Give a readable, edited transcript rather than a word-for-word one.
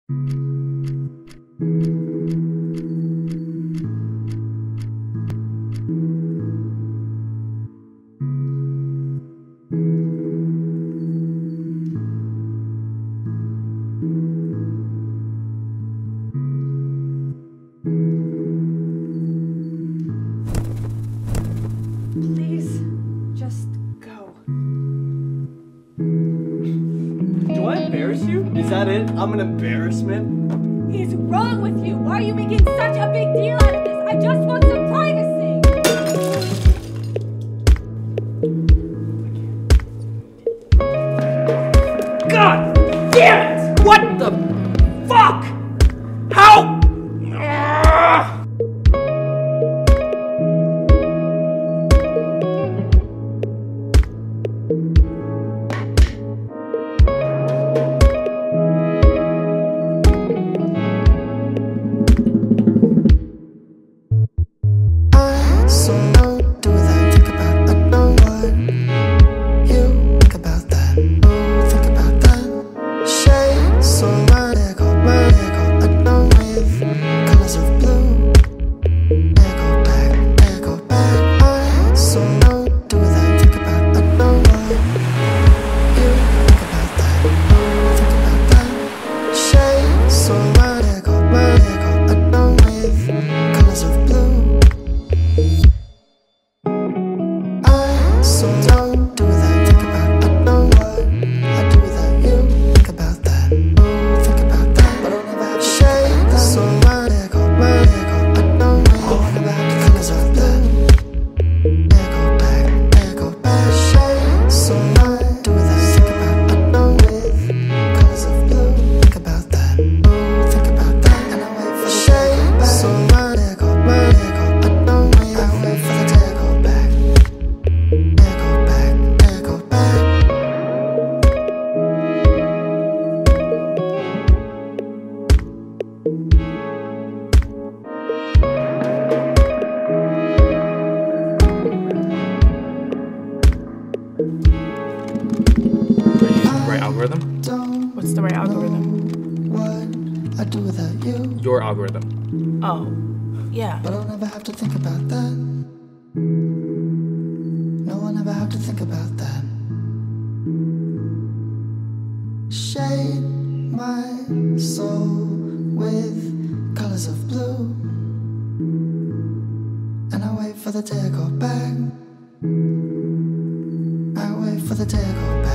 Please, just go. Do I embarrass you? Is that it? I'm an embarrassment? What is wrong with you? Why are you making such a big deal out of this? I just want some privacy! God damn it! What the fuck? How? So don't do that. Think about, I know what you think about that. Oh, think about that. Shade so my echo, I know with colors of blue. Echo back. I so don't do that. Think about, I know what you think about that. Oh, think about that. Shade so my echo, I know with colors of blue. So don't do that, think about, I know what I do that, you think about that, oh, think about that, but I'll never have to shade, so my echo, I know it, I'll never have to think of that, echo back, shade, so I do that, think about, I know it, colors of blue, think about that, oh, think about that, and I wait for the shade, so my echo, I know it, I wait for the echo back. Right algorithm? What's the right algorithm? What I do without you. Your algorithm. Oh, yeah. But I'll never have to think about that. No, I'll never have to think about that. Shade my soul with colors of blue. And I wait for the day to go back. I wait for the day to go back.